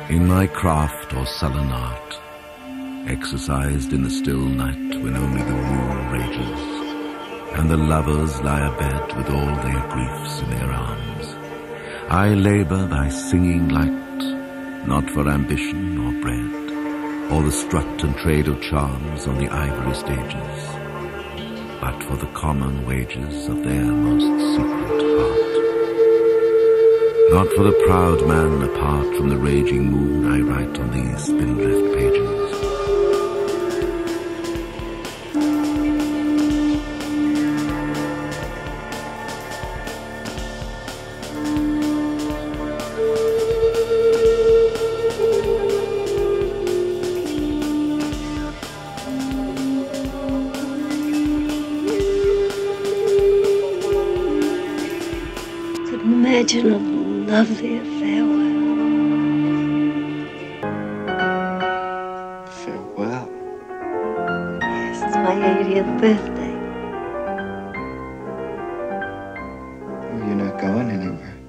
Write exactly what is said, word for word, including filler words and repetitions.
In my craft or sullen art, exercised in the still night when only the moon rages, and the lovers lie abed with all their griefs in their arms, I labour thy singing light, not for ambition or bread, or the strut and trade of charms on the ivory stages, but for the common wages of their most secret heart. Not for the proud man apart from the raging moon I write on these spindrift pages. Imagine a lovelier farewell. Farewell? Yes, it's my eightieth birthday. You're not going anywhere.